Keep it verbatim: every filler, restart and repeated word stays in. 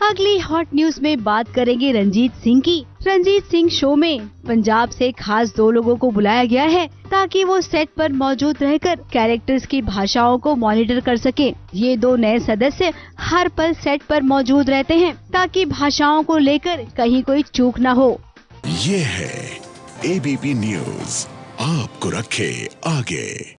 अगली hot news में बात करेंगे रंजीत सिंह की। रंजीत सिंह शो में पंजाब से खास दो लोगों को बुलाया गया है ताकि वो सेट पर मौजूद रहकर कैरेक्टर्स की भाषाओं को मॉनिटर कर सके। ये दो नए सदस्य हर पल सेट पर मौजूद रहते हैं ताकि भाषाओं को लेकर कहीं कोई चूक न हो। ये है एबीपी न्यूज, आपको रखे आगे।